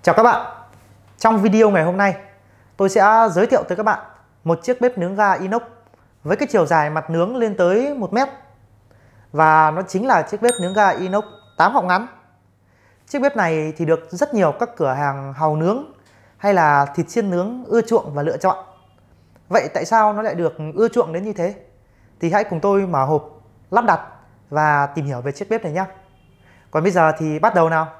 Chào các bạn. Trong video ngày hôm nay, tôi sẽ giới thiệu tới các bạn một chiếc bếp nướng ga inox với cái chiều dài mặt nướng lên tới 1 mét. Và nó chính là chiếc bếp nướng ga inox 8 họng ngắn. Chiếc bếp này thì được rất nhiều các cửa hàng hàu nướng hay là thịt xiên nướng ưa chuộng và lựa chọn. Vậy tại sao nó lại được ưa chuộng đến như thế? Thì hãy cùng tôi mở hộp, lắp đặt và tìm hiểu về chiếc bếp này nhé. Còn bây giờ thì bắt đầu nào.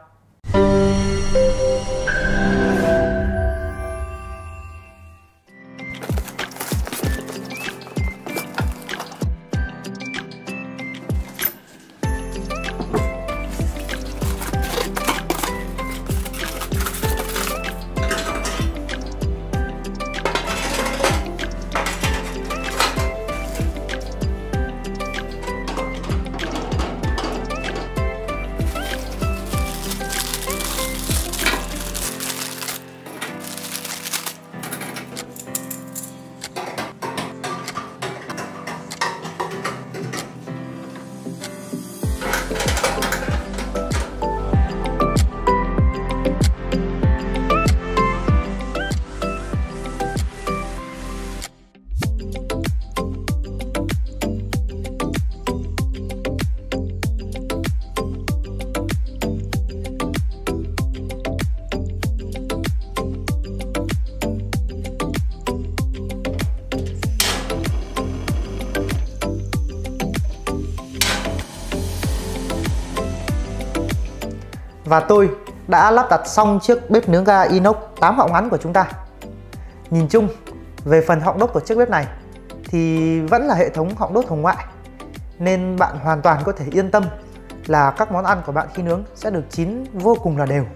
Và tôi đã lắp đặt xong chiếc bếp nướng ga inox 8 họng ngắn của chúng ta. Nhìn chung về phần họng đốt của chiếc bếp này thì vẫn là hệ thống họng đốt hồng ngoại, nên bạn hoàn toàn có thể yên tâm là các món ăn của bạn khi nướng sẽ được chín vô cùng là đều.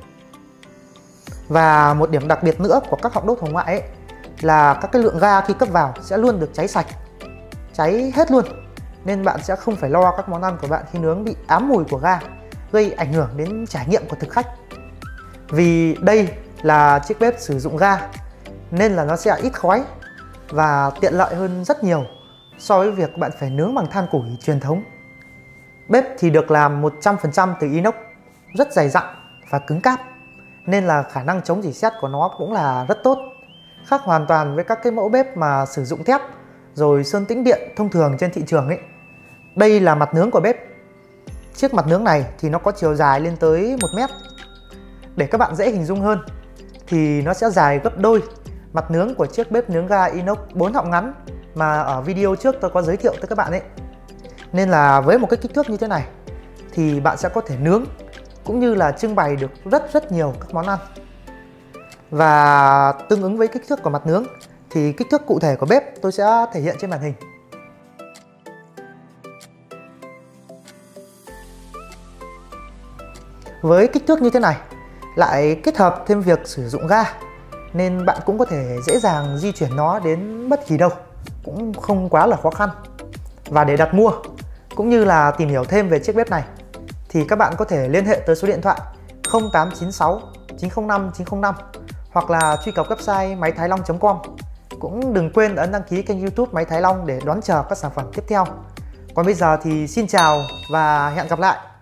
Và một điểm đặc biệt nữa của các họng đốt hồng ngoại ấy là các cái lượng ga khi cấp vào sẽ luôn được cháy sạch, cháy hết luôn, nên bạn sẽ không phải lo các món ăn của bạn khi nướng bị ám mùi của ga, gây ảnh hưởng đến trải nghiệm của thực khách. Vì đây là chiếc bếp sử dụng ga nên là nó sẽ ít khói và tiện lợi hơn rất nhiều so với việc bạn phải nướng bằng than củi truyền thống. Bếp thì được làm 100% từ inox, rất dày dặn và cứng cáp, nên là khả năng chống rỉ sét của nó cũng là rất tốt, khác hoàn toàn với các cái mẫu bếp mà sử dụng thép rồi sơn tĩnh điện thông thường trên thị trường ấy. Đây là mặt nướng của bếp. Chiếc mặt nướng này thì nó có chiều dài lên tới 1 mét. Để các bạn dễ hình dung hơn thì nó sẽ dài gấp đôi mặt nướng của chiếc bếp nướng ga inox 4 họng ngắn mà ở video trước tôi có giới thiệu tới các bạn ấy. Nên là với một cái kích thước như thế này thì bạn sẽ có thể nướng cũng như là trưng bày được rất nhiều các món ăn. Và tương ứng với kích thước của mặt nướng thì kích thước cụ thể của bếp tôi sẽ thể hiện trên màn hình. Với kích thước như thế này lại kết hợp thêm việc sử dụng ga nên bạn cũng có thể dễ dàng di chuyển nó đến bất kỳ đâu, cũng không quá là khó khăn. Và để đặt mua cũng như là tìm hiểu thêm về chiếc bếp này thì các bạn có thể liên hệ tới số điện thoại 0896 905 905 hoặc là truy cập website máythailong.com. Cũng đừng quên ấn đăng ký kênh YouTube Máy Thái Long để đón chờ các sản phẩm tiếp theo. Còn bây giờ thì xin chào và hẹn gặp lại.